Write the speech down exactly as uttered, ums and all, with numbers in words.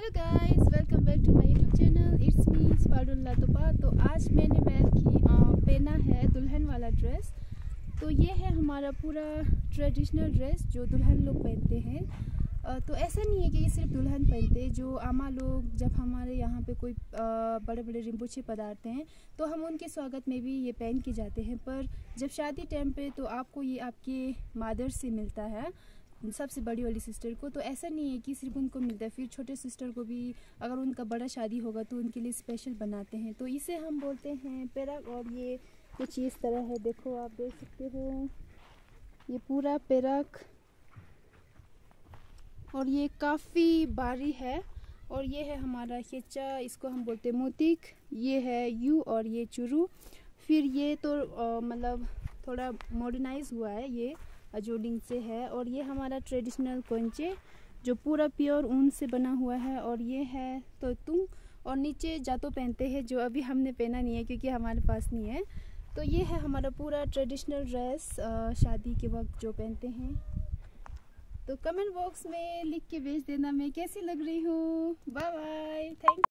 Hello guys, welcome back to my YouTube channel. It's me स्पाडुल्ला तोपा। तो आज मैंने वेयर की पहना है दुल्हन वाला ड्रेस। तो ये है हमारा पूरा ट्रेडिशनल ड्रेस जो दुल्हन लोग पहनते हैं। आ, तो ऐसा नहीं है कि ये सिर्फ दुल्हन पहनते हैं। जो आमा लोग जब हमारे यहाँ पे कोई बड़े बड़े रिम्पोचे पधारते हैं तो हम उनके स्वागत में भी ये पहन के जाते हैं। पर जब शादी टाइम पे तो आपको ये आपके मदर से मिलता है, सबसे बड़ी वाली सिस्टर को। तो ऐसा नहीं है कि सिर्फ उनको मिलता है, फिर छोटे सिस्टर को भी अगर उनका बड़ा शादी होगा तो उनके लिए स्पेशल बनाते हैं। तो इसे हम बोलते हैं पेरक। और ये कुछ इस तरह है, देखो आप देख सकते हो, ये पूरा पेरक। और ये काफ़ी भारी है। और ये है हमारा खेचा, इसको हम बोलते हैं मोतिक। ये है यू और ये चुरू। फिर ये तो मतलब थोड़ा मॉडर्नाइज हुआ है, ये अजोलिंग से है। और ये हमारा ट्रेडिशनल कोंचे जो पूरा प्योर ऊन से बना हुआ है। और ये है तो तुम। और नीचे जातो पहनते हैं जो अभी हमने पहना नहीं है क्योंकि हमारे पास नहीं है। तो ये है हमारा पूरा ट्रेडिशनल ड्रेस शादी के वक्त जो पहनते हैं। तो कमेंट बॉक्स में लिख के भेज देना मैं कैसी लग रही हूँ। Bye bye, thank